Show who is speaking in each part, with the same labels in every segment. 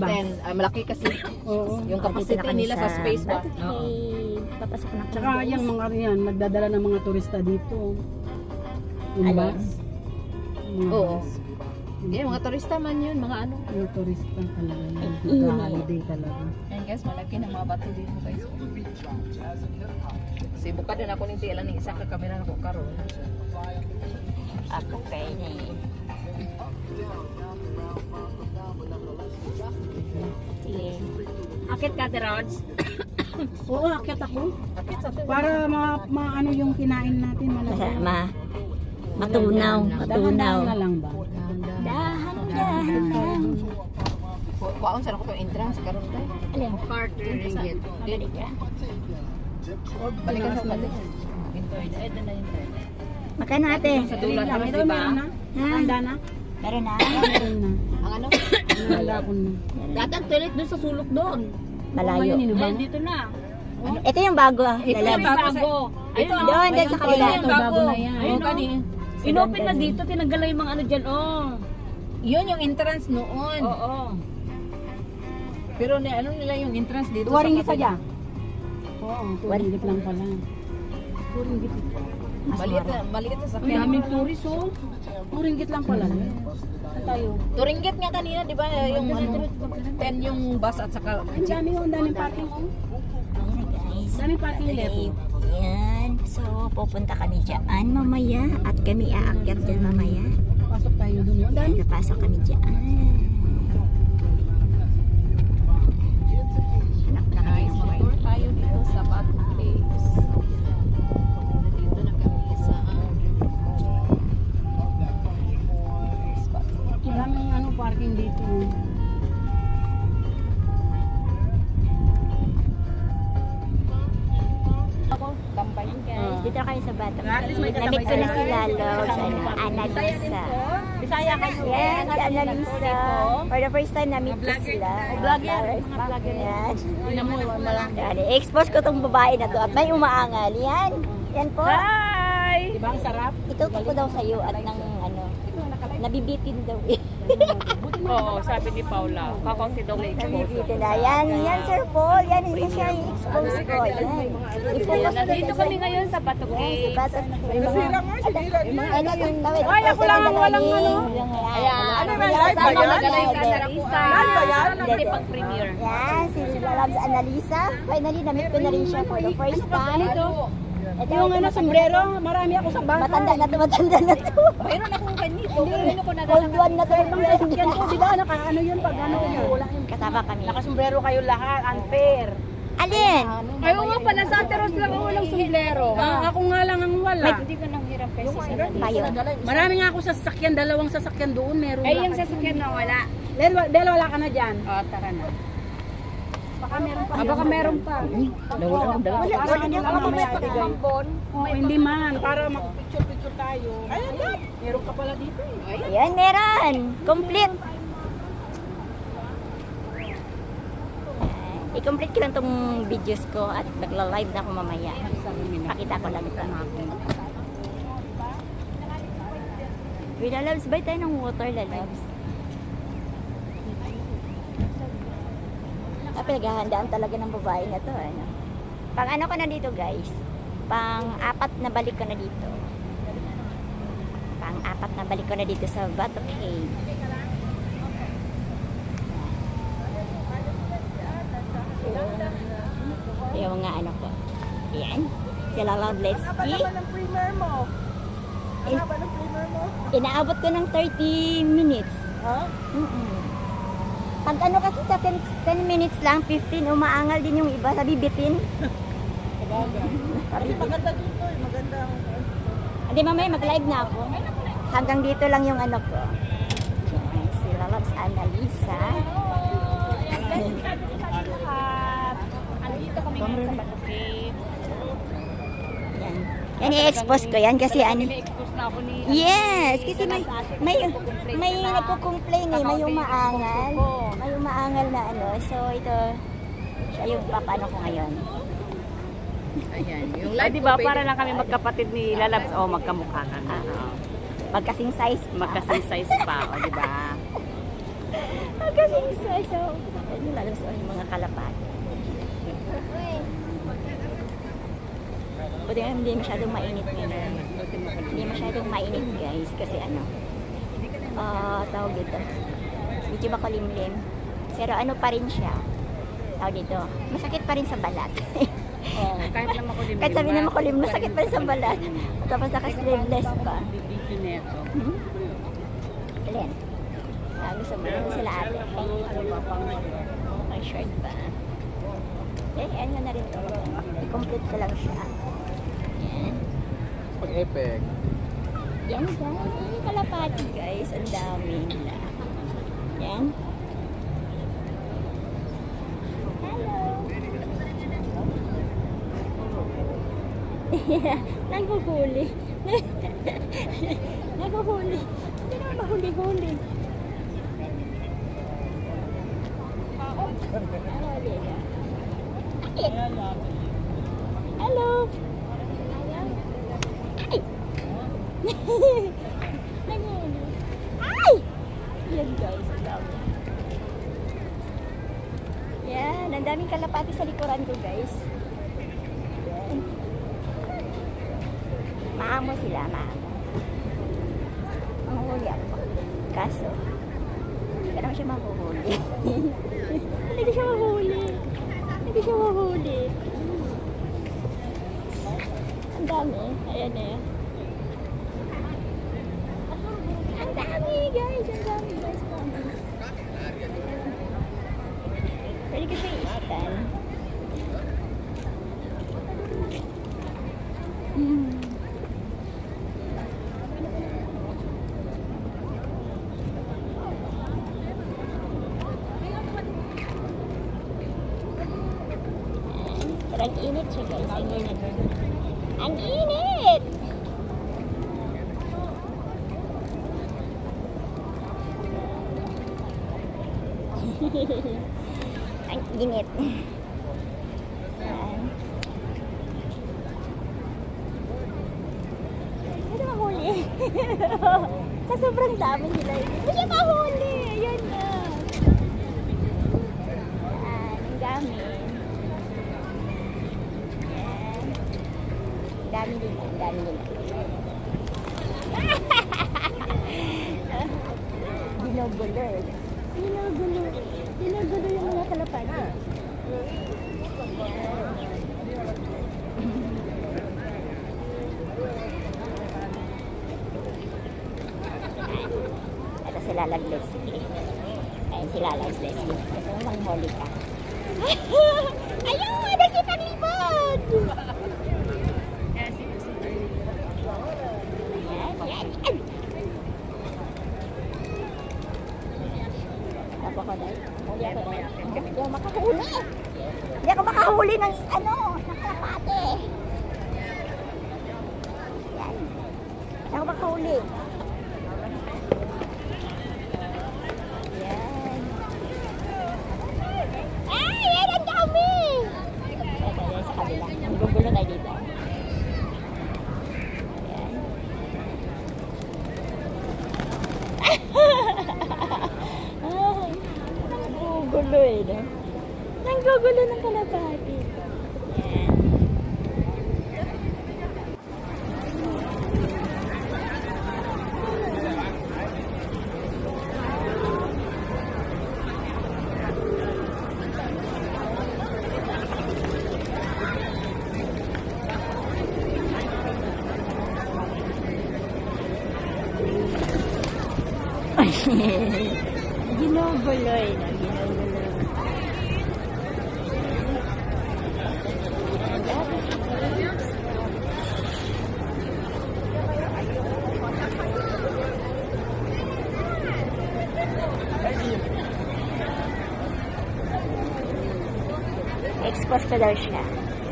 Speaker 1: Then, malaki kasi
Speaker 2: Oo.
Speaker 1: yung capacity nila sa space ba? Oo.
Speaker 3: Papasok na.
Speaker 2: Tsaka yung mga yan, nagdadala ng mga turista dito. Yung
Speaker 3: Alin?
Speaker 2: bus. Mga
Speaker 1: Oo.
Speaker 2: bus.
Speaker 1: Yeah, mga turista man yun, mga ano.
Speaker 2: Mga turista talaga yun.
Speaker 3: Init.
Speaker 2: Nag-holiday talaga.
Speaker 1: Ayan guys, malaki ng mga bato dito guys. Kasi bukad din ako niti ilan ng isa ka kamera na ko karon.
Speaker 3: Ako kay ni. Sige. Akit ka, Rods.
Speaker 2: Oo, akit ako.
Speaker 1: Bakit sa atin?
Speaker 2: Para ano yung kinain natin.
Speaker 3: Matunaw.
Speaker 2: Dahan-dahan na lang ba?
Speaker 3: Dahan-dahan.
Speaker 1: Kuwaon sa ako itong entrance karon tayo.
Speaker 3: Alin?
Speaker 1: Carter ringgit.
Speaker 3: Balik ka.
Speaker 1: Balikan sa balik. Internet na internet.
Speaker 3: Magkano ate?
Speaker 1: Sa dulan kami,
Speaker 2: Ito
Speaker 1: di ba?
Speaker 2: meron na? Handa na?
Speaker 3: Meron na.
Speaker 2: Meron na.
Speaker 1: Ang ano?
Speaker 2: Nalala ko na.
Speaker 1: Datang toilet doon sa sulok doon.
Speaker 3: Malayo.
Speaker 2: Ngayon,
Speaker 1: Dito na.
Speaker 3: Ito yung bago.
Speaker 1: Ito yung bago. Ito
Speaker 3: Doon, doon sa kabila.
Speaker 1: Ito yung bago.
Speaker 2: na yan.
Speaker 1: Ayun kani.
Speaker 3: Inopen na dito, tinanggal yung mga ano dyan, oh.
Speaker 1: Yun yung entrance noon.
Speaker 3: Oo.
Speaker 1: Pero ano nila yung entrance dito?
Speaker 2: Dua ringgit
Speaker 1: kabila?
Speaker 2: sadya? Oo, 2 ringgit lang pala. 2 ringgit.
Speaker 1: Maliit na sakyan.
Speaker 2: Daming tourist oh. 2 ringgit lang pala. Saan tayo?
Speaker 1: 2 ringgit nga kanina, di ba? Yung ano, 10 yung bus at saka
Speaker 2: Ang dami oh, ang daming parking oh.
Speaker 3: Guys.
Speaker 2: Daming parking lot.
Speaker 3: Yan. So, pupunta kami dyan mamaya. At kami aakyat dyan mamaya.
Speaker 2: Pasok tayo dun. Ang dami.
Speaker 3: Napasok kami dyan.
Speaker 1: guys, mag-tour tayo dito sa Bato Place. Dito na kami sa
Speaker 2: Daming ano parking dito.
Speaker 1: Tambayan
Speaker 3: Guys, dito na kayo sa Bato.
Speaker 1: At least may kasabay
Speaker 3: Namit ko na
Speaker 1: sila.
Speaker 3: si Lalo, sa Annalisa.
Speaker 1: Bisaya kayo.
Speaker 3: Yes, si Annalisa. For the first time, namit ko sila.
Speaker 1: Vloggers.
Speaker 3: Yan.
Speaker 1: Tingnan mo, walang.
Speaker 3: Yan, i-expose ko tong babae na to at may umaangal. Yan. Yan po.
Speaker 1: Hi!
Speaker 2: Diba ang sarap?
Speaker 3: Itutok ko daw sa'yo at ng ano, nabibitin daw eh.
Speaker 1: Oo, sabi ni Paula. Kakunti daw may
Speaker 3: Nabibitin na. Yan, yan Sir Paul. Yan, hindi siya i-expose ko. Yan. I-focus ko
Speaker 1: Dito kami ngayon sa Bato
Speaker 3: Yan,
Speaker 1: Cave.
Speaker 3: sa Bato. Nasira nga, sinira niya.
Speaker 1: Ay, ako lang ang walang ano.
Speaker 3: Ayan.
Speaker 1: Ano
Speaker 3: Sila
Speaker 1: ba?
Speaker 3: sa
Speaker 1: Ano ba?
Speaker 3: Annalisa.
Speaker 1: Hindi pag-premiere.
Speaker 3: Yan, si Lalabs Annalisa. Finally, namit ko na rin siya for the first time. Ito,
Speaker 2: Yung ano sombrero, marami ako sa bahay.
Speaker 3: matanda na to, matanda na to.
Speaker 1: Mayroon akong ganito. Ano ko na
Speaker 3: Old one na to.
Speaker 2: Sasakyan ko, di ba? Ano yun pag ano yun? Wala yun.
Speaker 3: Kasama kami.
Speaker 2: Nakasombrero kayo lahat, unfair.
Speaker 3: Alin?
Speaker 1: Ayaw nga pala, sa Ateros lang ako walang sombrero.
Speaker 2: Ako nga lang ang wala.
Speaker 1: Hindi ko nang hirap kasi sa
Speaker 3: Payo.
Speaker 2: Marami nga ako sa sasakyan, dalawang sasakyan doon, meron
Speaker 1: Ay,
Speaker 2: lang.
Speaker 1: yung sasakyan na wala.
Speaker 2: Del, wala ka na dyan.
Speaker 1: O, tara na.
Speaker 2: Baka meron pa.
Speaker 1: Baka meron pa.
Speaker 3: Wala, hindi ako mamaya.
Speaker 2: Oh, hindi man, para mag-picture-picture tayo. Ayan ba? Meron ka pala dito eh.
Speaker 3: Ayan, meron. Complete. I-complete ko lang tong videos ko at nagla-live na ako mamaya. Pakita ko lang ito. Uy, Lalabs, buy tayo ng water, Lalabs. Pinaghahandaan talaga ng babae na to. Ano? Pang ano ko na dito, guys? Pang-apat na balik ko na dito. Pang-apat na balik ko na dito sa Bato Cave. Yung mga ano ko. Ayan. Sila Loveletsky. Inaabot ko ng 30 minutes. Pag ano kasi sa 10 minutes lang, 15, umaangal din yung iba, sabi bitin.
Speaker 2: Maganda dito eh, maganda.
Speaker 3: Hindi, mamaya mag-live na ako. Hanggang dito lang yung ano ko. Si Lalabs Annalisa.
Speaker 1: Andito kami ngayon sa Bato Cave.
Speaker 3: Yan. Yan i-expose ko yan kasi ano.
Speaker 1: Expose na ako ni...
Speaker 3: Yes, kasi may nagko-complain eh, may umaangal. May umaangal na ano. So ito, siya yung papano ko ngayon.
Speaker 1: Ayan. Yung
Speaker 4: Ay, di ba para lang kami magkapatid ni Lalabs o magkamukha kami.
Speaker 3: Magkasing size.
Speaker 4: Magkasing size pa, o di ba?
Speaker 3: Kasi so, ano lalabas yung mga kalapati. Buti nga hindi masyadong mainit ngayon. Hindi masyadong mainit guys kasi ano, tawag dito, medyo makulimlim. Pero ano pa rin siya, tawag dito, masakit pa rin sa balat.
Speaker 2: Oh, kahit na makulimlim.
Speaker 3: Kahit sabi na makulimlim, masakit pa rin sa balat. Tapos naka-sleeveless pa.
Speaker 2: Dito neto.
Speaker 3: Alin? Gusto mo rin sila ate. May short pa. Ano na rin ito. I-complete ko lang siya. Yan.
Speaker 5: Pag-epic.
Speaker 3: Yan guys. Yung kalapati guys. Ang dami nila. Yan. Hello. Naghuhuli. Naghuhuli. Hindi naman mahuli-huli. Hello. Ay. Naghuhuli. Ay! Yan guys, ang dami. Yan, ang daming kalapati sa likuran ko guys. Yan. Maamo sila, maamo. Manguhuli ako. Kaso, hindi ka naman siya mahuhuli. Hindi ko siya mahuli. Hindi siya mahuli. Ang dami. Ayan eh. Ang dami guys. Ang dami guys. Pwede ko siya i-stand. Pero ang init siya guys. Ang init. Ang init! Ang init. Yan. Hindi mahuli. Sa sobrang dami nila. Hindi siya mahuli. Ayan na. Yan. Ang dami. Yan. Ang dami nila. Ang dami nila. Ginugulo. Ginugulo. Ginugulo yung mga kalapati. Ito sila Leslie. Ayun sila Leslie. Gusto mo manghuli ka? Ayun! Nagsipaglibot! Yan, yan, yan! Napakaday. Huli ako dahil. Hindi ako makahuli. Hindi ako makahuli ng ng kalapate. Yan. Hindi ako makahuli. Yan. Ay! Yan ang dami! Ito yan sa kabila. Ang gugulo tayo dito. Yan. Nanggugulo eh, no? Nanggugulo ng kalapati. Yan. Ginuguloy na, ginuguloy. Expose ko daw siya.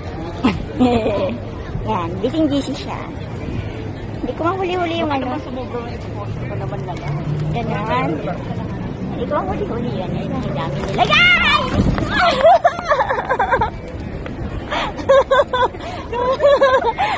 Speaker 3: Yan, gising-gising siya. Hindi ko mahuli-huli yung ano.
Speaker 2: Sumubro na expose ko naman lang.
Speaker 3: Ganon. Hindi ko mahuli-huli yun. Ayun, ang dami nila. Guys!